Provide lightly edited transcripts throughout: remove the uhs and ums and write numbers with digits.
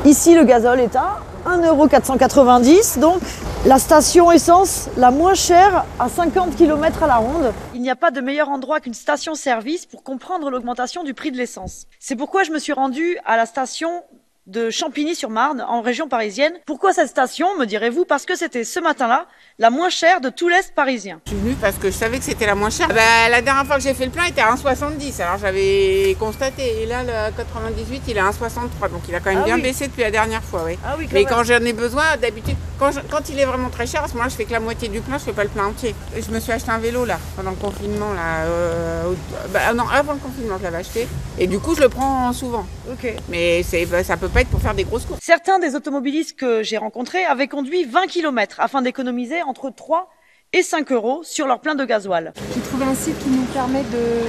Ici, le gazole est à 1,490 €, donc la station essence la moins chère à 50 km à la ronde. Il n'y a pas de meilleur endroit qu'une station-service pour comprendre l'augmentation du prix de l'essence. C'est pourquoi je me suis rendue à la station de Champigny-sur-Marne, en région parisienne. Pourquoi cette station, me direz-vous? Parce que c'était ce matin-là la moins chère de tout l'Est parisien. Je suis venue parce que je savais que c'était la moins chère. La dernière fois que j'ai fait le plein, il était à 1,70 €. Alors j'avais constaté. Et là, le 98, il est à 1,63 €. Donc il a quand même bien baissé depuis la dernière fois. Oui. Ah oui, mais quand j'en ai besoin, d'habitude, quand il est vraiment très cher, à ce moment-là, je fais que la moitié du plein, je fais pas le plein entier. Et je me suis acheté un vélo là, pendant le confinement. Non, avant le confinement, je l'avais acheté. Et du coup, je le prends souvent. Ok. Mais ça peut pas être pour faire des grosses courses. Certains des automobilistes que j'ai rencontrés avaient conduit 20 km afin d'économiser entre 3 et 5 € sur leur plein de gasoil. J'ai trouvé un site qui nous permet de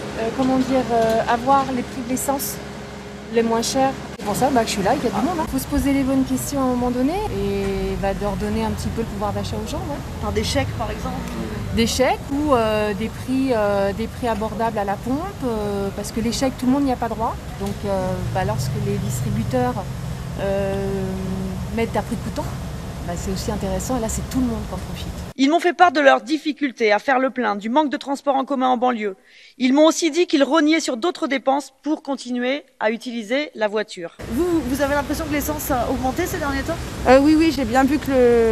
avoir les prix de l'essence les moins chers. C'est pour ça que je suis là, il y a du monde. Il faut se poser les bonnes questions à un moment donné et de redonner un petit peu le pouvoir d'achat aux gens. Par des chèques par exemple? Des chèques ou des prix abordables à la pompe, parce que les chèques, tout le monde n'y a pas droit. Donc lorsque les distributeurs mettent à prix coûtant, c'est aussi intéressant et là c'est tout le monde qui en profite. Ils m'ont fait part de leurs difficultés à faire le plein, du manque de transport en commun en banlieue. Ils m'ont aussi dit qu'ils rognaient sur d'autres dépenses pour continuer à utiliser la voiture. Vous avez l'impression que l'essence a augmenté ces derniers temps? Oui, j'ai bien vu que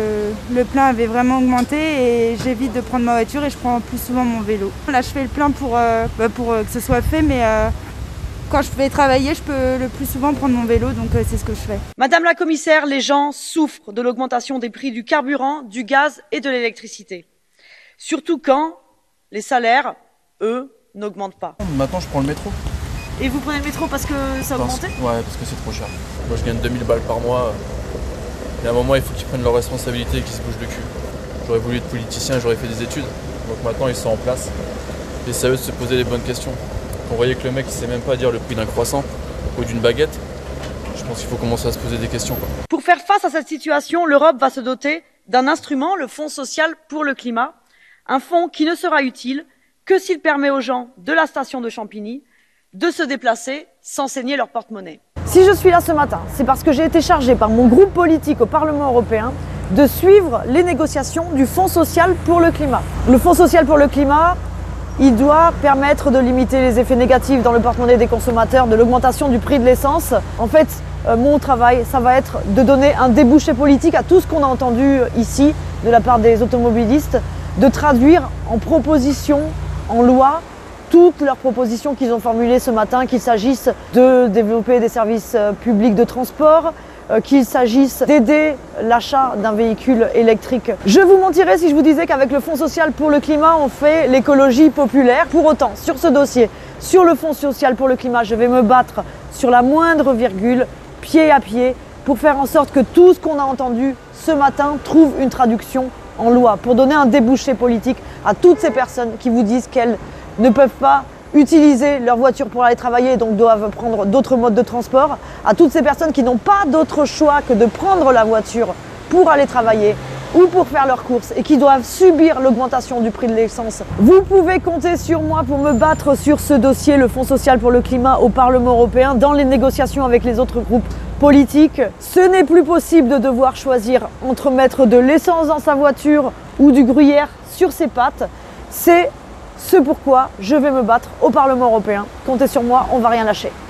le plein avait vraiment augmenté et j'évite de prendre ma voiture et je prends plus souvent mon vélo. Là, je fais le plein pour que ce soit fait, mais quand je vais travailler, je peux le plus souvent prendre mon vélo, donc c'est ce que je fais. Madame la commissaire, les gens souffrent de l'augmentation des prix du carburant, du gaz et de l'électricité. Surtout quand les salaires, eux, n'augmentent pas. Maintenant, je prends le métro. Et vous prenez le métro parce que ça a augmenté? Ouais, parce que c'est trop cher. Moi, je gagne 2000 balles par mois. Et à un moment, il faut qu'ils prennent leurs responsabilités et qu'ils se bougent le cul. J'aurais voulu être politicien, j'aurais fait des études. Donc maintenant, ils sont en place. Et c'est à eux de se poser les bonnes questions. Quand vous voyez que le mec, il sait même pas dire le prix d'un croissant ou d'une baguette, je pense qu'il faut commencer à se poser des questions, quoi. Pour faire face à cette situation, l'Europe va se doter d'un instrument, le Fonds social pour le climat, un fonds qui ne sera utile que s'il permet aux gens de la station de Champigny de se déplacer sans saigner leur porte-monnaie. Si je suis là ce matin, c'est parce que j'ai été chargée par mon groupe politique au Parlement européen de suivre les négociations du Fonds social pour le climat. Le Fonds social pour le climat, il doit permettre de limiter les effets négatifs dans le porte-monnaie des consommateurs de l'augmentation du prix de l'essence. En fait, mon travail, ça va être de donner un débouché politique à tout ce qu'on a entendu ici de la part des automobilistes, de traduire en propositions, en loi, toutes leurs propositions qu'ils ont formulées ce matin, qu'il s'agisse de développer des services publics de transport, qu'il s'agisse d'aider l'achat d'un véhicule électrique. Je vous mentirais si je vous disais qu'avec le Fonds social pour le climat, on fait l'écologie populaire. Pour autant, sur ce dossier, sur le Fonds social pour le climat, je vais me battre sur la moindre virgule, pied à pied, pour faire en sorte que tout ce qu'on a entendu ce matin trouve une traduction en loi, pour donner un débouché politique à toutes ces personnes qui vous disent qu'elles ne peuvent pas utiliser leur voiture pour aller travailler et donc doivent prendre d'autres modes de transport, à toutes ces personnes qui n'ont pas d'autre choix que de prendre la voiture pour aller travailler ou pour faire leurs courses et qui doivent subir l'augmentation du prix de l'essence. Vous pouvez compter sur moi pour me battre sur ce dossier, le Fonds social pour le climat au Parlement européen, dans les négociations avec les autres groupes politiques. Ce n'est plus possible de devoir choisir entre mettre de l'essence dans sa voiture ou du gruyère sur ses pattes. C'est ce pourquoi je vais me battre au Parlement européen. Comptez sur moi, on ne va rien lâcher.